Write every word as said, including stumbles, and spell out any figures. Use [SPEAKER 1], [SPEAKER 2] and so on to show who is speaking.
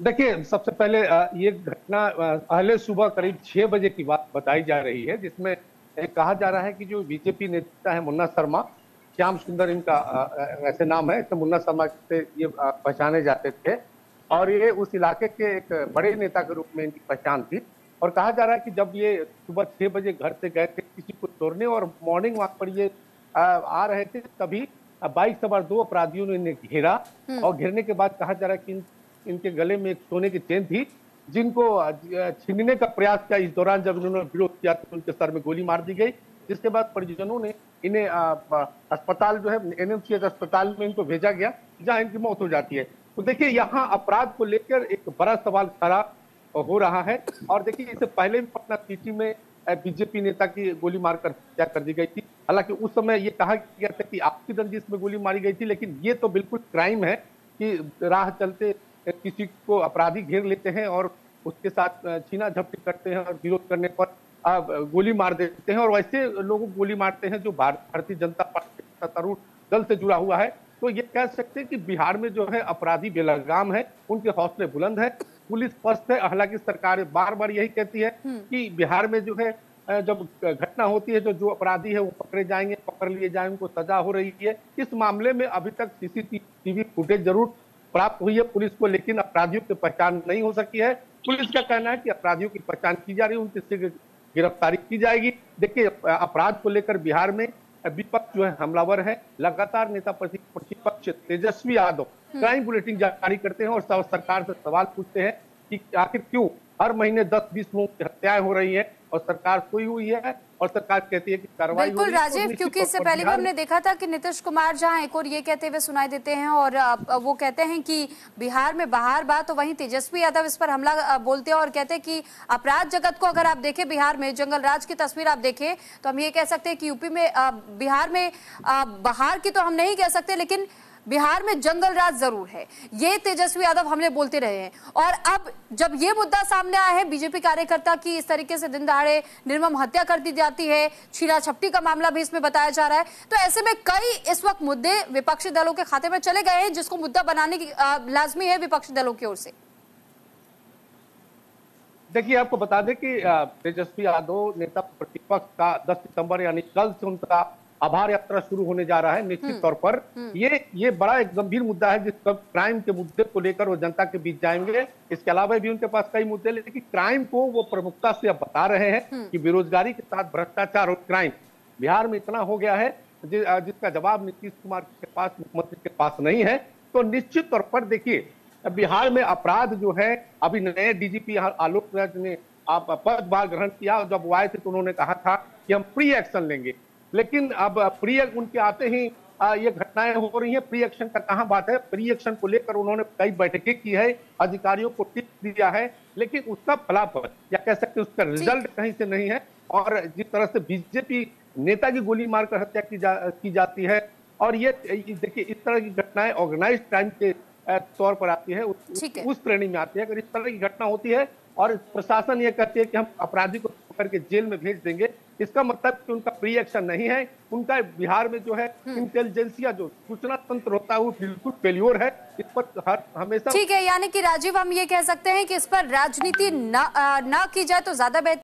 [SPEAKER 1] देखिए, सबसे पहले अ, ये घटना अ, पहले सुबह करीब छह बजे की बात बताई जा रही है, जिसमें ए, कहा जा रहा है कि जो बीजेपी नेता है मुन्ना शर्मा, श्याम सुंदर इनका अ, अ, ऐसे नाम है, तो मुन्ना शर्मा से ये अ, पहचाने जाते थे और ये उस इलाके के एक बड़े नेता के रूप में इनकी पहचान थी। और कहा जा रहा है कि जब ये सुबह छह बजे घर से गए थे किसी को तोड़ने और मॉर्निंग वॉक पर ये अ, आ रहे थे, तभी अ, बाइक सवार दो अपराधियों ने इन्हें घेरा
[SPEAKER 2] हम्म।
[SPEAKER 1] और घेरने के बाद कहा जा रहा है कि इन, इनके गले में एक सोने की चेन थी, जिनको अ, छीनने का प्रयास किया। इस दौरान जब इन्होंने विरोध किया तो उनके सर में गोली मार दी गई, जिसके बाद परिजनों ने इन्हें अ, अ, अस्पताल जो है एनएमसीएच अस्पताल में इनको भेजा गया, जहां इनकी मौत हो जाती है। तो देखिए, यहाँ अपराध को लेकर एक बड़ा सवाल खड़ा हो रहा है। और देखिए, इससे पहले भी पटना सिटी में बीजेपी नेता की गोली मारकर हत्या कर दी गई थी। हालांकि उस समय ये कहा गया था कि आपसी रंजिश में गोली मारी गई थी, लेकिन ये तो बिल्कुल क्राइम है कि राह चलते किसी को अपराधी घेर लेते हैं और उसके साथ छीना झपटी करते हैं और विरोध करने पर गोली मार देते हैं। और वैसे लोगों को गोली मारते हैं जो भारतीय जनता पार्टी सत्तारूढ़ दल से जुड़ा हुआ है। तो ये कह सकते हैं कि बिहार में जो है अपराधी बेलगाम है, उनके हौसले बुलंद है, पुलिस स्वस्थ है। हालांकि सरकार बार बार यही कहती है कि बिहार में जो है जब घटना होती है तो जो अपराधी है वो पकड़े जाएंगे, पकड़ लिए जाएंगे, उनको सजा हो रही है। इस मामले में अभी तक सीसीटीवी फुटेज जरूर प्राप्त हुई है पुलिस को, लेकिन अपराधियों की पहचान नहीं हो सकी है। पुलिस का कहना है कि अपराधियों की पहचान की जा रही है, उनकी शीघ्र गिरफ्तारी की जाएगी। देखिए, अपराध को लेकर बिहार में विपक्ष जो है हमलावर है। लगातार नेता प्रतिपक्ष तेजस्वी यादव क्राइम बुलेटिन जारी करते हैं और सरकार से सवाल पूछते हैं कि आखिर क्यों हर महीने दस बीस लोगों की हत्याएं हो रही है और सरकार सोई हुई है और सरकार कहती है कि कार्रवाई हो रही है।
[SPEAKER 2] बिल्कुल राजीव, क्योंकि इससे पहले भी हमने देखा था कि नीतीश कुमार जहां एक और ये कहते हुए सुनाई देते हैं और वो कहते हैं कि बिहार में बाहर बात, तो वहीं तेजस्वी यादव इस पर हमला बोलते हैं और कहते हैं कि अपराध जगत को अगर आप देखें, बिहार में जंगल राज की तस्वीर आप देखें तो हम ये कह सकते हैं कि यूपी में, बिहार में बाहर की तो हम नहीं कह सकते, लेकिन बिहार में जंगल राज जरूर है। ये तेजस्वी यादव हमले बोलते रहे हैं और अब जब ये मुद्दा सामने आया है, बीजेपी कार्यकर्ता की इस तरीके से दिन दहाड़े निर्मम हत्या कर दी जाती है, छीना झपटी का मामला भी इसमें बताया जा रहा है, तो ऐसे में कई इस वक्त मुद्दे विपक्षी दलों के खाते में चले गए हैं, जिसको मुद्दा बनाने की लाजमी है विपक्षी दलों की ओर से।
[SPEAKER 1] देखिए, आपको बता दें कि तेजस्वी यादव नेता प्रतिपक्ष का दस सितंबर यानी कल से उनका आभार यात्रा शुरू होने जा रहा है। निश्चित तौर पर ये ये बड़ा एक गंभीर मुद्दा है, जिस पर क्राइम के मुद्दे को लेकर वो जनता के बीच जाएंगे। इसके अलावा भी उनके पास कई मुद्दे, लेकिन क्राइम को वो प्रमुखता से अब बता रहे हैं कि बेरोजगारी के साथ भ्रष्टाचार और क्राइम बिहार में इतना हो गया है जि, जिसका जवाब नीतीश कुमार के पास, मुख्यमंत्री के पास नहीं है। तो निश्चित तौर पर देखिए, बिहार में अपराध जो है, अभी नए डीजीपी आलोक राज ने आप पदभार ग्रहण किया और जब वो आए थे तो उन्होंने कहा था कि हम प्री एक्शन लेंगे, लेकिन अब प्री उनके आते ही आ, ये घटनाएं हो रही हैं। प्री एक्शन का कहां बात है? प्री एक्शन को लेकर उन्होंने कई बैठकें की है, अधिकारियों को टिप्स दिया है, लेकिन उसका फलाफल या कह सकते हैं उसका रिजल्ट कहीं से नहीं है। और जिस तरह से बीजेपी नेता की गोली मारकर हत्या की, जा, की जाती है, और ये देखिए इस तरह की घटनाएं ऑर्गेनाइज क्राइम के तौर पर आती है, उस, उस श्रेणी में आती है। अगर इस तरह की घटना होती है और प्रशासन ये कहती है कि हम अपराधी को पकड़ के जेल में भेज देंगे, इसका मतलब कि उनका प्री एक्शन नहीं है। उनका बिहार में जो है इंटेलिजेंसिया जो सूचना तंत्र होता है वो बिल्कुल फेल्योर है। इस पर हर हमेशा
[SPEAKER 2] ठीक है, यानी कि राजीव हम ये कह सकते हैं कि इस पर राजनीति ना, ना की जाए तो ज्यादा बेहतर।